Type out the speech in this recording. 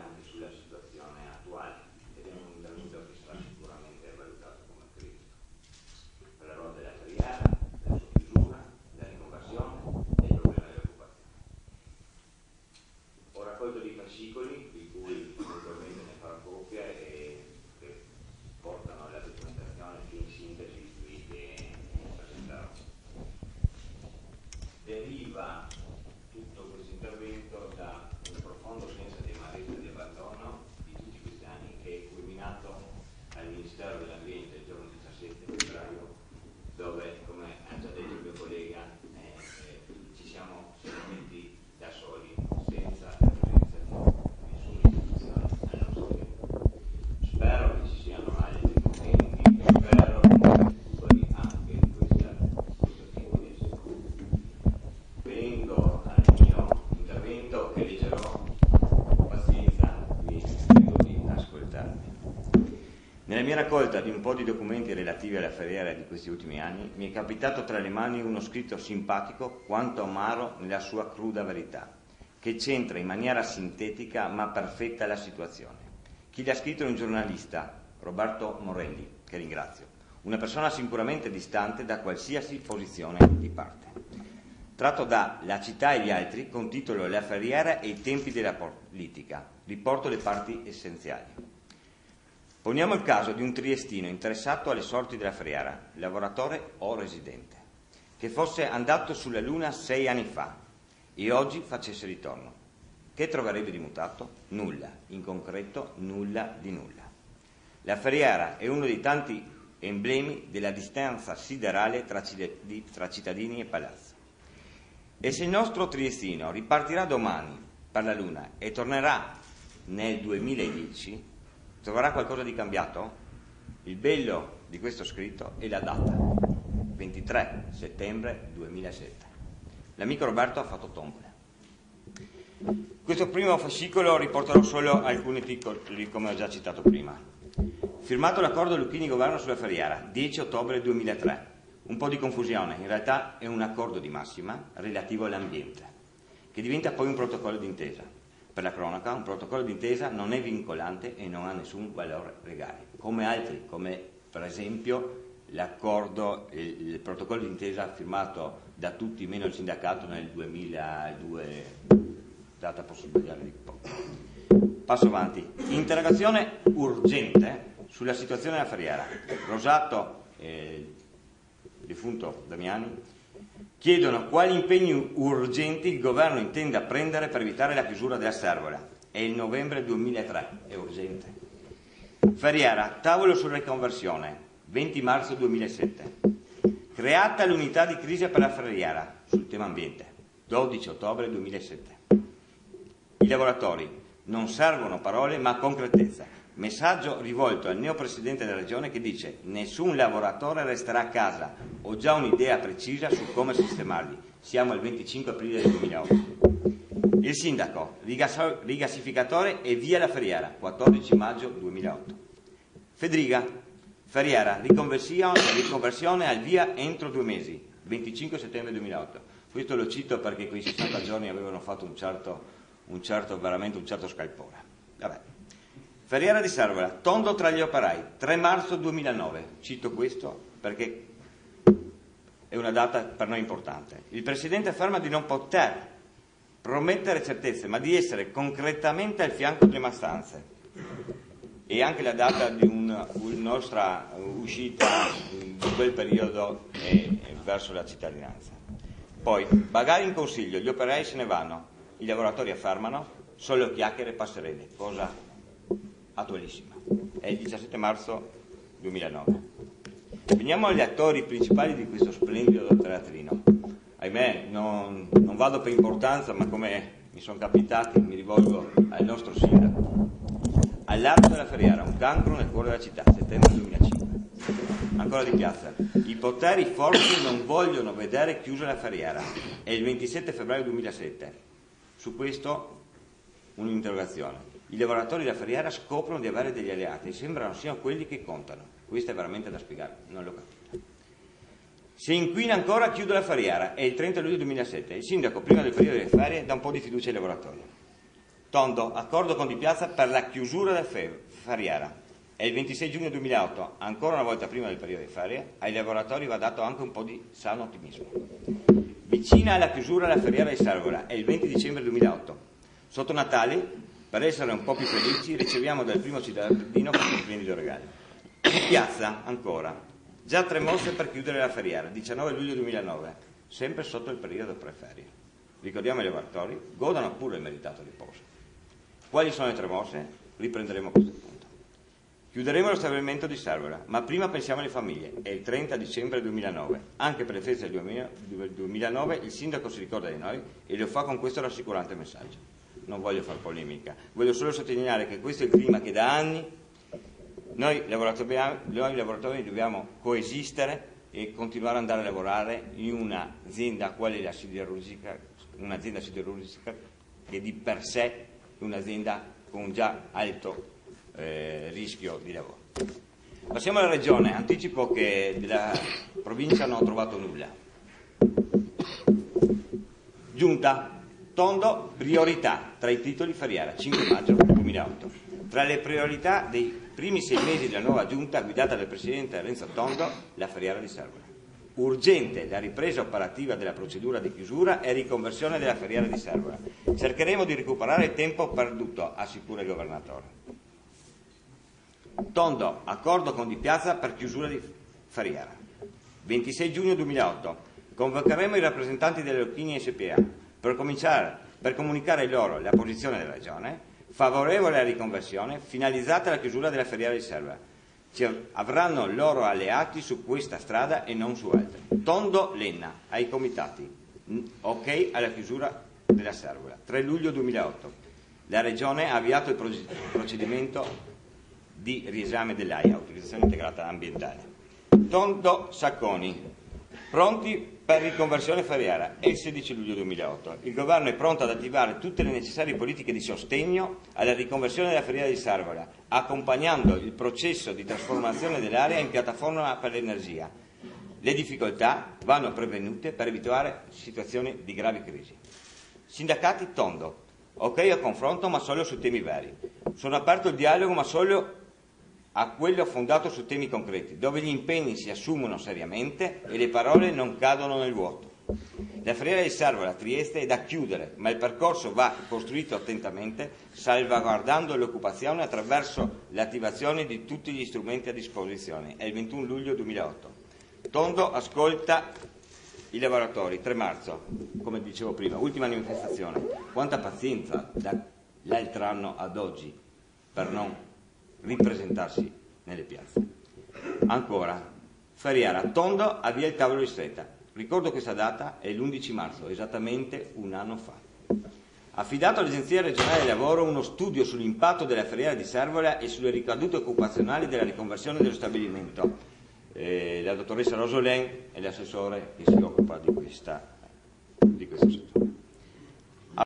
anche sulla situazione attuale ed è un intervento che sarà sicuramente valutato come critico per la ruota della Ferriera, la sua chiusura, la riconversione e il problema dell'occupazione. Ho raccolto dei fascicoli di cui eventualmente ne farò copia e che portano alla documentazione che in sintesi vi presenterò. Deriva tutto questo intervento da un profondo senso di amarezza e di abbandono di tutti questi anni che è culminato al Ministero dell'Ambiente il giorno 17 febbraio, dove, come ha già detto il mio collega, ci siamo sentiti da soli, senza la presenza di nessuna istituzione al nostro tempo. Spero che ci siano altri momenti, spero che recuperi anche questo tipo di essere. Vengo al mio intervento che leggerò, pazienza, vi prego di ascoltarmi. Nella mia raccolta di un po' di documenti relativi alla Ferriera di questi ultimi anni mi è capitato tra le mani uno scritto simpatico quanto amaro nella sua cruda verità, che centra in maniera sintetica ma perfetta la situazione. Chi l'ha scritto è un giornalista, Roberto Morelli, che ringrazio, una persona sicuramente distante da qualsiasi posizione di parte. Tratto da La città e gli altri, con titolo La Ferriera e i tempi della politica, riporto le parti essenziali. Poniamo il caso di un triestino interessato alle sorti della Ferriera, lavoratore o residente, che fosse andato sulla Luna 6 anni fa e oggi facesse ritorno. Che troverebbe di mutato? Nulla, in concreto nulla di nulla. La Ferriera è uno dei tanti emblemi della distanza siderale tra cittadini e palazzo. E se il nostro triestino ripartirà domani per la Luna e tornerà nel 2010, troverà qualcosa di cambiato? Il bello di questo scritto è la data, 23 settembre 2007. L'amico Roberto ha fatto tombola. Questo primo fascicolo riporterò solo alcuni piccoli, come ho già citato prima. Firmato l'accordo Lucchini-Governo sulla Ferriera, 10 ottobre 2003. Un po' di confusione, in realtà è un accordo di massima relativo all'ambiente, che diventa poi un protocollo d'intesa. Per la cronaca, un protocollo d'intesa non è vincolante e non ha nessun valore legale, come altri, come per esempio l'accordo, il protocollo d'intesa firmato da tutti meno il sindacato nel 2002, data posso sbagliare di poco. Passo avanti. Interrogazione urgente sulla situazione della Ferriera. Rosato e il defunto Damiani chiedono quali impegni urgenti il governo intenda prendere per evitare la chiusura della servola. È il novembre 2003, è urgente. Ferriera, tavolo sulla riconversione, 20 marzo 2007. Creata l'unità di crisi per la Ferriera sul tema ambiente, 12 ottobre 2007. I lavoratori, non servono parole ma concretezza. Messaggio rivolto al neopresidente della regione che dice: nessun lavoratore resterà a casa, ho già un'idea precisa su come sistemarli. Siamo al 25 aprile del 2008. Il sindaco, rigassificatore e via la Ferriera, 14 maggio 2008. Fedriga, Ferriera, riconversione al via entro 2 mesi, 25 settembre 2008. Questo lo cito perché quei 60 giorni avevano fatto veramente un certo scalpore. Vabbè. Ferriera di Servola, tondo tra gli operai, 3 marzo 2009. Cito questo perché è una data per noi importante. Il Presidente afferma di non poter promettere certezze, ma di essere concretamente al fianco delle maestranze. E anche la data di una nostra uscita di quel periodo è verso la cittadinanza. Poi, magari in consiglio, gli operai se ne vanno, i lavoratori affermano, solo chiacchiere e passerelle, cosa attualissima. È il 17 marzo 2009. Veniamo agli attori principali di questo splendido teatrino. Ahimè, non vado per importanza, ma come mi sono capitati, mi rivolgo al nostro sindaco. All'Arco della Ferriera, un cancro nel cuore della città, settembre 2005. Ancora di piazza. I poteri forti non vogliono vedere chiusa la Ferriera. È il 27 febbraio 2007. Su questo un'interrogazione. I lavoratori della Ferriera scoprono di avere degli alleati e sembrano siano quelli che contano. Questo è veramente da spiegare, non l'ho capito. Se inquina ancora chiude la Ferriera, è il 30 luglio 2007. Il sindaco, prima del periodo delle ferie, dà un po' di fiducia ai lavoratori. Tondo, accordo con Di Piazza per la chiusura del Ferriera. È il 26 giugno 2008, ancora una volta prima del periodo di ferie, ai lavoratori va dato anche un po' di sano ottimismo. Vicina alla chiusura la Ferriera di Servola, è il 20 dicembre 2008. Sotto Natale, per essere un po' più felici, riceviamo dal primo cittadino questo splendido regalo. Di Piazza, ancora, già 3 mosse per chiudere la Ferriera, 19 luglio 2009, sempre sotto il periodo pre-ferie. Ricordiamo ai lavoratori, godano pure il meritato riposo. Quali sono le 3 mosse? Riprenderemo a questo punto. Chiuderemo lo stabilimento di Servola, ma prima pensiamo alle famiglie. È il 30 dicembre 2009. Anche per le feste del 2009 il sindaco si ricorda di noi e lo fa con questo rassicurante messaggio. Non voglio fare polemica, voglio solo sottolineare che questo è il clima che da anni noi lavoratori dobbiamo coesistere e continuare ad andare a lavorare in un'azienda quale la siderurgica, un'azienda siderurgica che di per sé è un'azienda con già alto rischio di lavoro. Passiamo alla regione. Anticipo che della provincia non ho trovato nulla. Giunta. Tondo, priorità tra i titoli Ferriera, 5 maggio 2008. Tra le priorità dei primi 6 mesi della nuova giunta guidata dal presidente Renzo Tondo, la Ferriera di Servola. Urgente la ripresa operativa della procedura di chiusura e riconversione della Ferriera di Servola. Cercheremo di recuperare il tempo perduto, assicura il governatore. Tondo, accordo con Di Piazza per chiusura di Ferriera. 26 giugno 2008. Convocheremo i rappresentanti delle Lucchini SPA per comunicare loro la posizione della Regione, favorevole alla riconversione, finalizzata alla chiusura della Ferriera di Servola. Avranno loro alleati su questa strada e non su altre. Tondo Lenna, ai comitati. Ok alla chiusura della Servola. 3 luglio 2008. La Regione ha avviato il procedimento di riesame dell'AIA, autorizzazione integrata ambientale. Tondo Sacconi, pronti per riconversione Ferriera, è il 16 luglio 2008. Il governo è pronto ad attivare tutte le necessarie politiche di sostegno alla riconversione della Ferriera di Servola, accompagnando il processo di trasformazione dell'area in piattaforma per l'energia. Le difficoltà vanno prevenute per evitare situazioni di gravi crisi. Sindacati Tondo, ok al confronto ma solo su temi veri. Sono aperto al dialogo ma solo a quello fondato su temi concreti, dove gli impegni si assumono seriamente e le parole non cadono nel vuoto. La Ferriera di Servola a Trieste è da chiudere, ma il percorso va costruito attentamente, salvaguardando l'occupazione attraverso l'attivazione di tutti gli strumenti a disposizione. È il 21 luglio 2008. Tondo ascolta i lavoratori, 3 marzo, come dicevo prima, ultima manifestazione. Quanta pazienza dall'altro anno ad oggi per non ripresentarsi nelle piazze. Ancora, Ferriera, Tondo avvia il tavolo di stretta. Ricordo questa data è l'11 marzo, esattamente un anno fa. Affidato all'Agenzia regionale del lavoro uno studio sull'impatto della Ferriera di Servola e sulle ricadute occupazionali della riconversione dello stabilimento. La dottoressa Rosolén è l'assessore che si occupa di questo settore.